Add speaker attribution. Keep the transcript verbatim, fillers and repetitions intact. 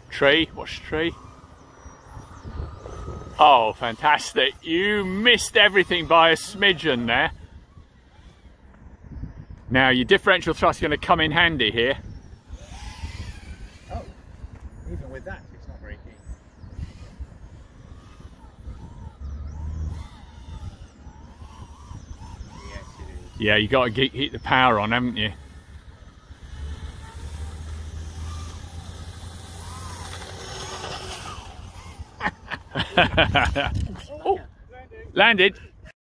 Speaker 1: Tree, watch the tree. Oh, fantastic. You missed everything by a smidgen there. Now your differential thrust is going to come in handy here.
Speaker 2: Oh, even with that, it's not very keen. Yes, it is.
Speaker 1: Yeah, you got to get, keep the power on, haven't you? Oh, landed.